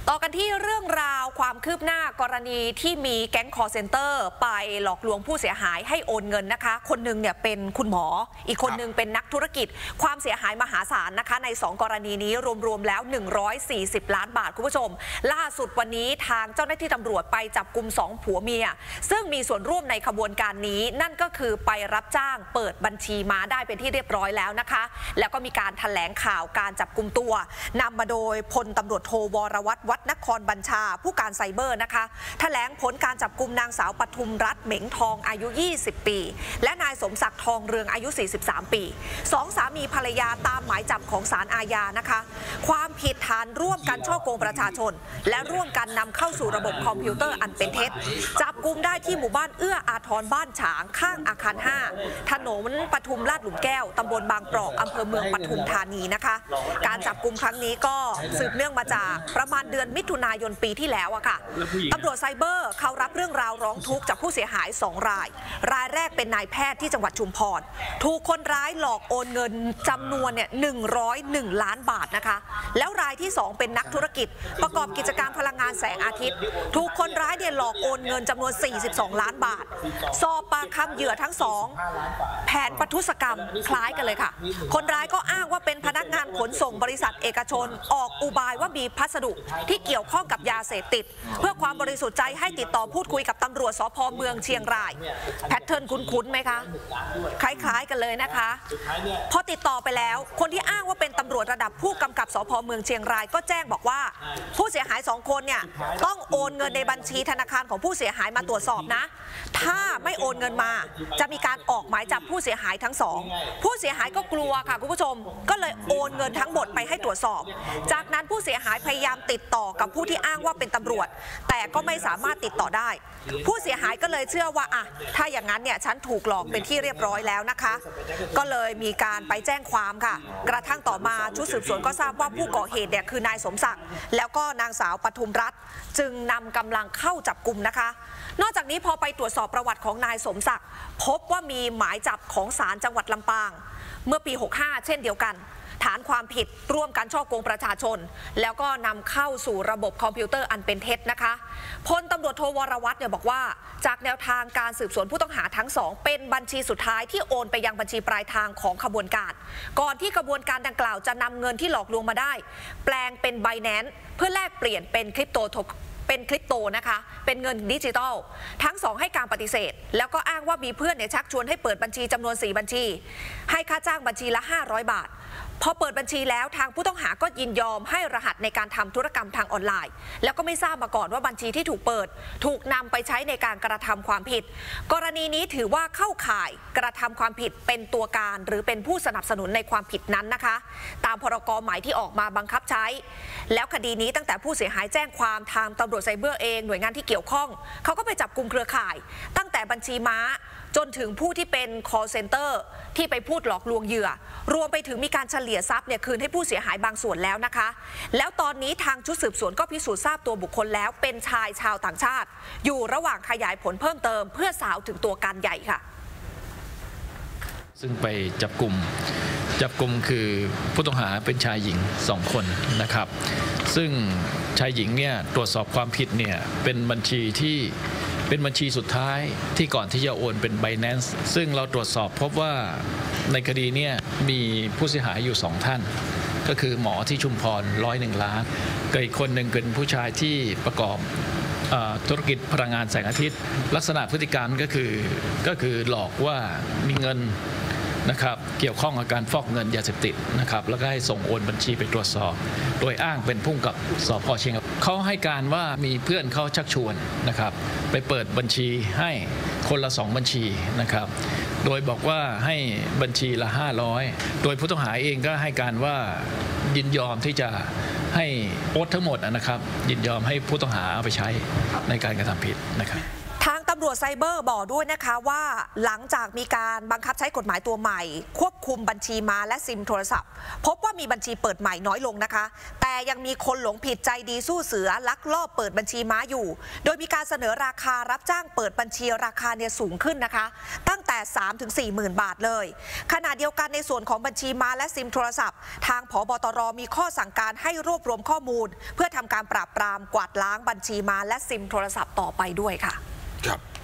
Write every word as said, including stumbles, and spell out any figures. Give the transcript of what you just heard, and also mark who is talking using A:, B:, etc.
A: ต่อกันที่เรื่องราวความคืบหน้ากรณีที่มีแก๊งคอร์เซ็นเตอร์ไปหลอกลวงผู้เสียหายให้โอนเงินนะคะคนหนึ่งเนี่ยเป็นคุณหมออีกคนหนึ่งเป็นนักธุรกิจความเสียหายมหาศาลนะคะในสองกรณีนี้รวมๆแล้วหนึ่งร้อยสี่สิบล้านบาทคุณผู้ชมล่าสุดวันนี้ทางเจ้าหน้าที่ตำรวจไปจับกุมสองผัวเมียซึ่งมีส่วนร่วมในขบวนการนี้นั่นก็คือไปรับจ้างเปิดบัญชีม้าได้เป็นที่เรียบร้อยแล้วนะคะแล้วก็มีการแถลงข่าวการจับกุมตัวนำมาโดยพลตำรวจโทวรวัฒน์วัดนครบัญชาผู้การไซเบอร์นะคะแถลงผลการจับกุมนางสาวปทุมรัตน์เหม็งทองอายุยี่สิบปีและนายสมศักดิ์ทองเรืองอายุสี่สิบสามปีสองสามีภรรยาตามหมายจับของศาลอาญานะคะความผิดฐานร่วมกันฉ้อโกงประชาชนและร่วมกันนำเข้าสู่ระบบคอมพิวเตอร์อันเป็นเท็จจับกุมได้ที่หมู่บ้านเอื้ออาทรบ้านฉางข้างอาคารห้าถนนปทุมลาดหลุมแก้วตำบลบางปรอกอำเภอเมืองปทุมธานีนะคะการจับกุมครั้งนี้ก็สืบเนื่องมาจากประมาณเดือนมิถุนายนปีที่แล้วอะค่ะตำรวจไซเบอร์เขารับเรื่องราวร้องทุกข์จากผู้เสียหายสองรายรายแรกเป็นนายแพทย์ที่จังหวัดชุมพรถูกคนร้ายหลอกโอนเงินจำนวนเนี่ยหนึ่งร้อยเอ็ดล้านบาทนะคะแล้วรายที่สองเป็นนักธุรกิจประกอบกิจการพลังงานแสงอาทิตย์ถูกคนร้ายเนี่ยหลอกโอนเงินจำนวนสี่สิบสองล้านบาทสอบปากคำเหยื่อทั้งสองแผนประทุษกรรมคล้ายกันเลยค่ะคนร้ายก็อ้างว่าเป็นพนักงานขนส่งบริษัทเอกชนออกอุบายว่ามีพัสดุที่เกี่ยวข้องกับยาเสพติดเพื่อความบริสุทธิ์ใจให้ติดต่อพูดคุยกับตำรวจสภ.เมืองเชียงรายแพทเทิร์นคุ้นๆไหมคะคล้ายๆกันเลยนะคะพอติดต่อไปแล้วคนที่อ้างว่าเป็นตำรวจระดับผู้กำกับสภ.เมืองเชียงรายก็แจ้งบอกว่าผู้เสียหายสองคนเนี่ยต้องโอนเงินในบัญชีธนาคารของผู้เสียหายมาตรวจสอบนะถ้าไม่โอนเงินมาจะมีการออกหมายจับผู้เสียหายทั้งสองผู้เสียหายก็กลัวค่ะคุณผู้ชมก็เลยโอนเงินทั้งหมดไปให้ตรวจสอบจากนั้นผู้เสียหายพยายามติดต่อกับผู้ที่อ้างว่าเป็นตำรวจแต่ก็ไม่สามารถติดต่อได้ผู้เสียหายก็เลยเชื่อว่าอ่ะถ้าอย่างนั้นเนี่ยฉันถูกหลอกเป็นที่เรียบร้อยแล้วนะคะก็เลยมีการไปแจ้งความค่ะกระทั่งต่อมาชุดสืบสวนก็ทราบว่าผู้ก่อเหตุเนี่ยคือนายสมศักดิ์แล้วก็นางสาวปทุมรัตน์จึงนำกำลังเข้าจับกุมนะคะนอกจากนี้พอไปตรวจสอบประวัติของนายสมศักดิ์พบว่ามีหมายจับของศาลจังหวัดลำปางเมื่อปีหกห้าเช่นเดียวกันฐานความผิดร่วมกันฉ้อโกงประชาชนแล้วก็นำเข้าสู่ระบบคอมพิวเตอร์อันเป็นเท็จนะคะพลตำรวจโทวรวัฒน์เนี่ยบอกว่าจากแนวทางการสืบสวนผู้ต้องหาทั้งสองเป็นบัญชีสุดท้ายที่โอนไปยังบัญชีปลายทางของขบวนการก่อนที่ขบวนการดังกล่าวจะนำเงินที่หลอกลวงมาได้แปลงเป็น Binance เพื่อแลกเปลี่ยนเป็นคริปโตเป็นคริปโตนะคะเป็นเงินดิจิทัลทั้งสองให้การปฏิเสธแล้วก็อ้างว่ามีเพื่อนเนี่ยชักชวนให้เปิดบัญชีจำนวนสี่บัญชีให้ค่าจ้างบัญชีละห้าร้อยบาทพอเปิดบัญชีแล้วทางผู้ต้องหาก็ยินยอมให้รหัสในการทำธุรกรรมทางออนไลน์แล้วก็ไม่ทราบมาก่อนว่าบัญชีที่ถูกเปิดถูกนำไปใช้ในการกระทำความผิดกรณีนี้ถือว่าเข้าข่ายกระทำความผิดเป็นตัวการหรือเป็นผู้สนับสนุนในความผิดนั้นนะคะตามพรก.ใหม่ที่ออกมาบังคับใช้แล้วคดีนี้ตั้งแต่ผู้เสียหายแจ้งความทางตำรวจไซเบอร์เองหน่วยงานที่เกี่ยวข้องเขาก็ไปจับกุมเครือข่ายตั้งแต่บัญชีม้าจนถึงผู้ที่เป็น call center ที่ไปพูดหลอกลวงเหยื่อรวมไปถึงมีการเฉลี่ยทรัพย์เนี่ยคืนให้ผู้เสียหายบางส่วนแล้วนะคะแล้วตอนนี้ทางชุดสืบสวนก็พิสูจน์ทราบตัวบุคคลแล้วเป็นชายชาวต่างชาติอยู่ระหว่างขยายผลเพิ่มเติมเพื่อสาวถึงตัวการใหญ่ค่ะ
B: ซึ่งไปจับกลุ่มจับกลุ่มคือผู้ต้องหาเป็นชายหญิงสองคนนะครับซึ่งชายหญิงเนี่ยตรวจสอบความผิดเนี่ยเป็นบัญชีที่เป็นบัญชีสุดท้ายที่ก่อนที่จะโอนเป็น Binance ซึ่งเราตรวจสอบพบว่าในคดีนี้มีผู้เสียหายอยู่สองท่านก็คือหมอที่ชุมพรร้อยหนึ่งล้านกับอีกคนหนึ่งเป็นผู้ชายที่ประกอบธุรกิจพลังงานแสงอาทิตย์ลักษณะพฤติการก็คือก็คือหลอกว่ามีเงินนะครับเกี่ยวข้องกับการฟอกเงินยาเสพติดนะครับแล้วก็ให้ส่งโอนบัญชีไปตรวจสอบโดยอ้างเป็นผู้กับสภ.เชียงรายเขาให้การว่ามีเพื่อนเขาชักชวนนะครับไปเปิดบัญชีให้คนละสองบัญชีนะครับโดยบอกว่าให้บัญชีละห้าร้อยโดยผู้ต้องหาเองก็ให้การว่ายินยอมที่จะให้โอนทั้งหมดนะครับยินยอมให้ผู้ต้องหาเอาไปใช้ในการกระทำผิดนะครับ
A: ทางตำรวจไซเบอร์บอกด้วยนะคะว่าหลังจากมีการบังคับใช้กฎหมายตัวใหม่ควบคุมบัญชีม้าและซิมโทรศัพท์พบว่ามีบัญชีเปิดใหม่น้อยลงนะคะแต่ยังมีคนหลงผิดใจดีสู้เสือลักลอบเปิดบัญชีม้าอยู่โดยมีการเสนอราคารับจ้างเปิดบัญชีราคาเนี่ยสูงขึ้นนะคะตั้งแต่ สามถึงสี่หมื่น บาทเลยขณะเดียวกันในส่วนของบัญชีม้าและซิมโทรศัพท์ทางผบ.ตร.มีข้อสั่งการให้รวบรวมข้อมูลเพื่อทำการปราบปรามกวาดล้างบัญชีม้าและซิมโทรศัพท์ต่อไปด้วยค่ะ
C: ครับ